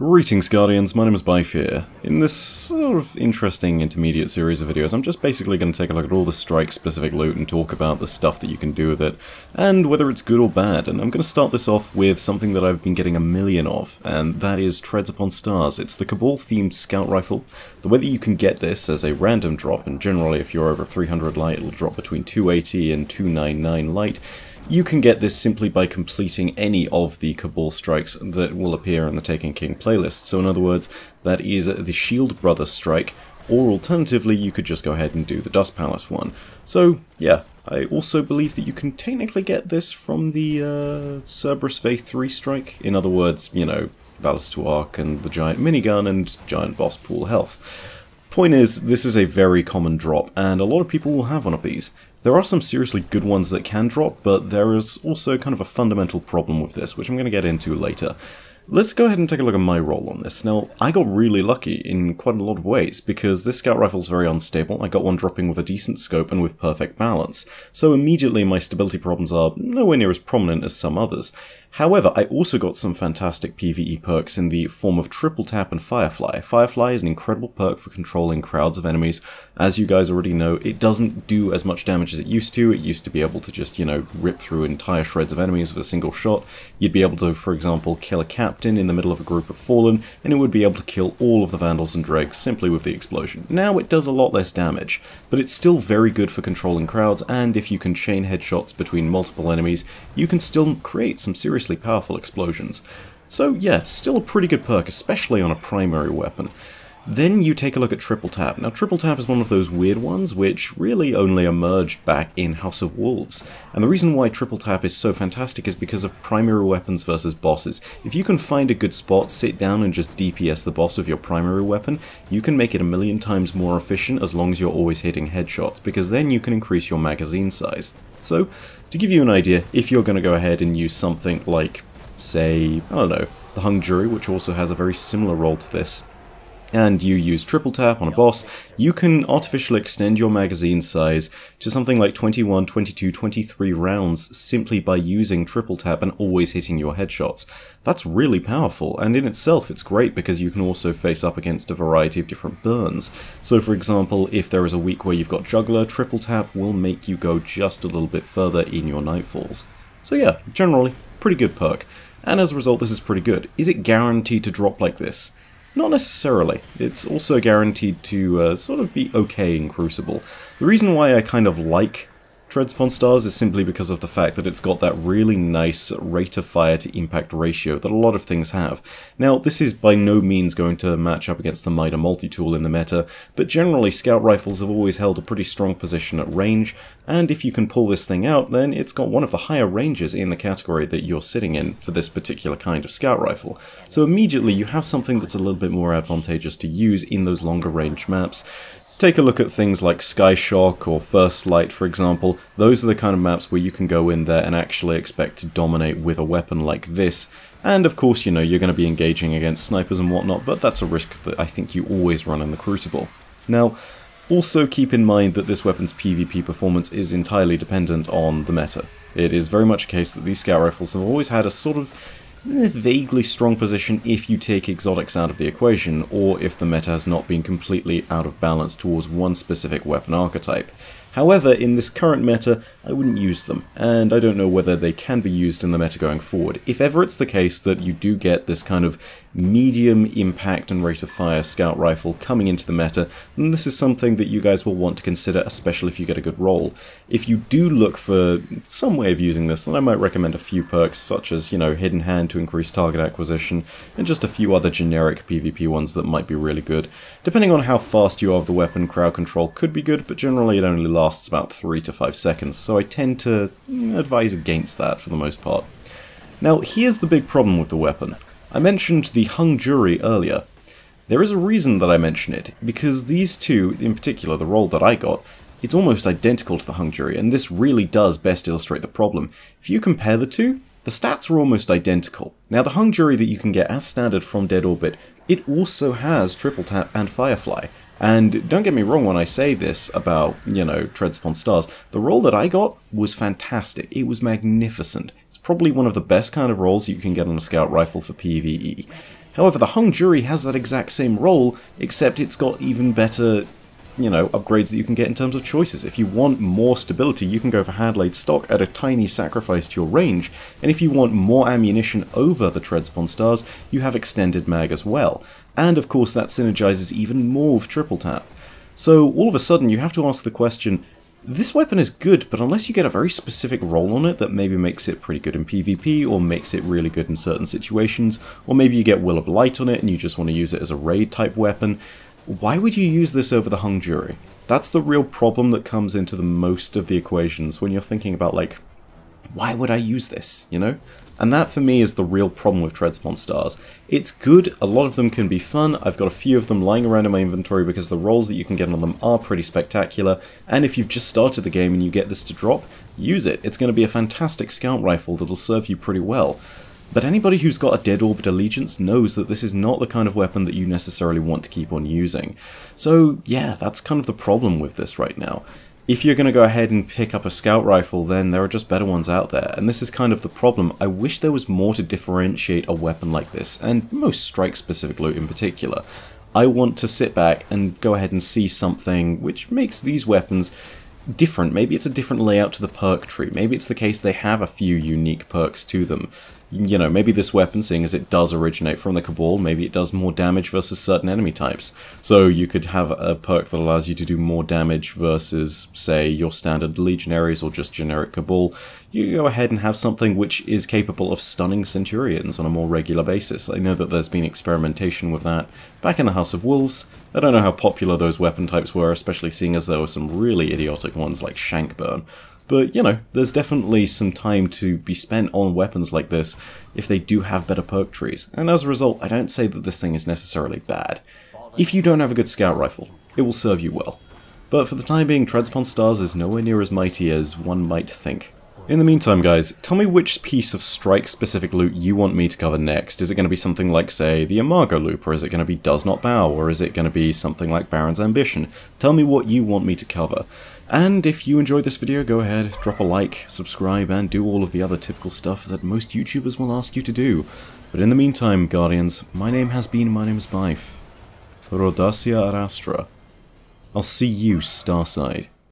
Greetings Guardians, my name is Bife here. In this sort of interesting intermediate series of videos, I'm just basically going to take a look at all the strike-specific loot and talk about the stuff that you can do with it, and whether it's good or bad. And I'm going to start this off with something that I've been getting a million of, and that is Treads Upon Stars. It's the Cabal-themed scout rifle. The way that you can get this as a random drop, and generally if you're over 300 light it'll drop between 280 and 299 light, you can get this simply by completing any of the Cabal strikes that will appear in the Taken King playlist. So in other words, that is the Shield Brothers strike, or alternatively you could just go ahead and do the Dust Palace one. So yeah, I also believe that you can technically get this from the Cerberus Faith 3 strike. In other words, you know, Valus to Arc and the Giant Minigun and Giant Boss Pool Health. Point is, this is a very common drop, and a lot of people will have one of these. There are some seriously good ones that can drop, but there is also kind of a fundamental problem with this, which I'm going to get into later. Let's go ahead and take a look at my role on this. Now, I got really lucky in quite a lot of ways, because this scout rifle is very unstable. I got one dropping with a decent scope and with perfect balance, so immediately my stability problems are nowhere near as prominent as some others. However, I also got some fantastic PvE perks in the form of Triple Tap and Firefly. Firefly is an incredible perk for controlling crowds of enemies. As you guys already know, it doesn't do as much damage as it used to. It used to be able to just, you know, rip through entire shreds of enemies with a single shot. You'd be able to, for example, kill a captain in the middle of a group of Fallen, and it would be able to kill all of the Vandals and Dregs simply with the explosion. Now it does a lot less damage, but it's still very good for controlling crowds, and if you can chain headshots between multiple enemies, you can still create some seriously powerful explosions. So yeah, still a pretty good perk, especially on a primary weapon. Then you take a look at Triple Tap. Now Triple Tap is one of those weird ones which really only emerged back in House of Wolves. And the reason why Triple Tap is so fantastic is because of primary weapons versus bosses. If you can find a good spot, sit down and just DPS the boss with your primary weapon, you can make it a million times more efficient as long as you're always hitting headshots, because then you can increase your magazine size. So, to give you an idea, if you're going to go ahead and use something like, say, I don't know, the Hung Jury, which also has a very similar role to this, and you use Triple Tap on a boss, you can artificially extend your magazine size to something like 21, 22, 23 rounds simply by using Triple Tap and always hitting your headshots. That's really powerful, and in itself it's great because you can also face up against a variety of different burns. So for example, if there is a week where you've got Juggler, Triple Tap will make you go just a little bit further in your Nightfalls. So yeah, generally, pretty good perk. And as a result, this is pretty good. Is it guaranteed to drop like this? Not necessarily. It's also guaranteed to sort of be okay in Crucible. The reason why I kind of like Treads Upon Stars is simply because of the fact that it's got that really nice rate of fire to impact ratio that a lot of things have. Now, this is by no means going to match up against the Mida multi-tool in the meta, but generally scout rifles have always held a pretty strong position at range, and if you can pull this thing out, then it's got one of the higher ranges in the category that you're sitting in for this particular kind of scout rifle. So immediately you have something that's a little bit more advantageous to use in those longer range maps. Take a look at things like Sky Shock or First Light, for example. Those are the kind of maps where you can go in there and actually expect to dominate with a weapon like this. And of course, you know, you're going to be engaging against snipers and whatnot, but that's a risk that I think you always run in the Crucible. Now, also keep in mind that this weapon's PvP performance is entirely dependent on the meta. It is very much a case that these scout rifles have always had a sort of vaguely strong position if you take exotics out of the equation, or if the meta has not been completely out of balance towards one specific weapon archetype. However, in this current meta, I wouldn't use them, and I don't know whether they can be used in the meta going forward. If ever it's the case that you do get this kind of medium impact and rate of fire scout rifle coming into the meta, then this is something that you guys will want to consider, especially if you get a good roll. If you do look for some way of using this, then I might recommend a few perks such as, you know, Hidden Hand to increase target acquisition, and just a few other generic PvP ones that might be really good. Depending on how fast you are with the weapon, crowd control could be good, but generally it only lasts about 3 to 5 seconds, so I tend to advise against that for the most part. Now, here's the big problem with the weapon. I mentioned the Hung Jury earlier. There is a reason that I mention it, because these two, in particular the roll that I got, it's almost identical to the Hung Jury, and this really does best illustrate the problem. If you compare the two, the stats are almost identical. Now, the Hung Jury that you can get as standard from Dead Orbit, it also has Triple Tap and Firefly. And don't get me wrong when I say this about, you know, Treads Upon Stars. The roll that I got was fantastic. It was magnificent. It's probably one of the best kind of rolls you can get on a scout rifle for PvE. However, the Hung Jury has that exact same role, except it's got even better, you know, upgrades that you can get in terms of choices. If you want more stability, you can go for Handlaid stock at a tiny sacrifice to your range, and if you want more ammunition over the Treads Upon Stars, you have Extended Mag as well. And of course that synergizes even more with Triple Tap. So all of a sudden you have to ask the question, this weapon is good, but unless you get a very specific role on it that maybe makes it pretty good in PvP, or makes it really good in certain situations, or maybe you get Will of Light on it and you just want to use it as a raid type weapon, why would you use this over the Hung Jury? That's the real problem that comes into the most of the equations when you're thinking about, like, why would I use this, you know? And that for me is the real problem with Treads Upon Stars. It's good, a lot of them can be fun, I've got a few of them lying around in my inventory because the rolls that you can get on them are pretty spectacular, and if you've just started the game and you get this to drop, use it. It's going to be a fantastic scout rifle that'll serve you pretty well. But anybody who's got a Dead Orbit allegiance knows that this is not the kind of weapon that you necessarily want to keep on using. So yeah, that's kind of the problem with this right now. If you're going to go ahead and pick up a scout rifle, then there are just better ones out there, and this is kind of the problem. I wish there was more to differentiate a weapon like this, and most strike-specific loot in particular. I want to sit back and go ahead and see something which makes these weapons different. Maybe it's a different layout to the perk tree. Maybe it's the case they have a few unique perks to them. You know, maybe this weapon, seeing as it does originate from the Cabal, maybe it does more damage versus certain enemy types. So you could have a perk that allows you to do more damage versus, say, your standard Legionaries or just generic Cabal. You go ahead and have something which is capable of stunning Centurions on a more regular basis. I know that there's been experimentation with that back in the House of Wolves. I don't know how popular those weapon types were, especially seeing as there were some really idiotic ones like Shankburn. But, you know, there's definitely some time to be spent on weapons like this if they do have better perk trees, and as a result, I don't say that this thing is necessarily bad. If you don't have a good scout rifle, it will serve you well. But for the time being, Treads Upon Stars is nowhere near as mighty as one might think. In the meantime, guys, tell me which piece of strike-specific loot you want me to cover next. Is it going to be something like, say, the Imago loop, or is it going to be Does Not Bow, or is it going to be something like Baron's Ambition? Tell me what you want me to cover. And if you enjoyed this video, go ahead, drop a like, subscribe, and do all of the other typical stuff that most YouTubers will ask you to do. But in the meantime, Guardians, my name is Bife. Rodacia Arastra. I'll see you Starside.